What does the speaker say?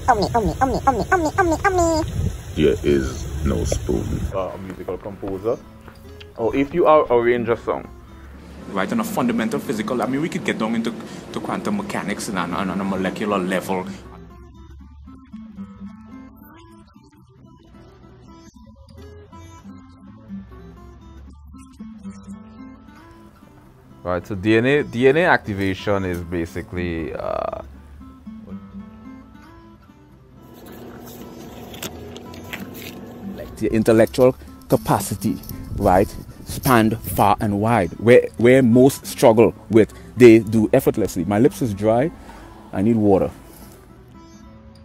Omni. There is no spoon. A musical composer, or if you are arrange a song, right, on a fundamental physical, I mean, we could get down into quantum mechanics and on a molecular level. right? So DNA activation is basically like the intellectual capacity, right, spanned far and wide. Where most struggle with, they do effortlessly. My lips is dry, I need water.